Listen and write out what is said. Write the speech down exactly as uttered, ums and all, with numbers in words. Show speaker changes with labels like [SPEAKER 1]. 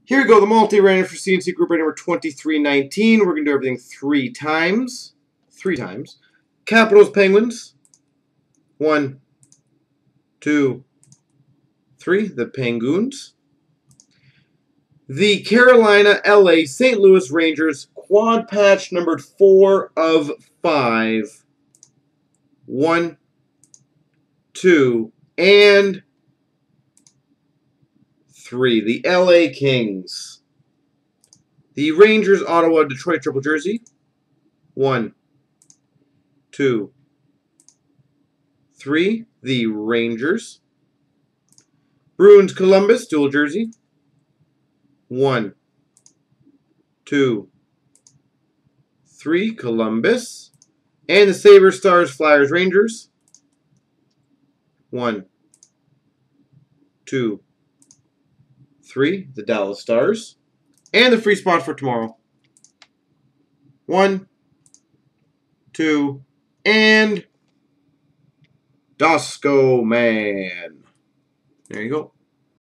[SPEAKER 1] Here we go, the multi-random for C and C group rate number twenty-three nineteen. We're going to do everything three times. Three times. Capitals, Penguins. One, two, three. The Penguins. The Carolina, L A, Saint Louis Rangers. Quad patch numbered four of five. One, two, and three. The L A Kings. The Rangers, Ottawa, Detroit triple jersey. One, two, three. The Rangers. Bruins, Columbus, dual jersey. One, two, three. Columbus. And the Sabres, Stars, Flyers, Rangers. One, two, three. The Dallas Stars. And the free spot for tomorrow. One, two, and Dosco Man. There you go.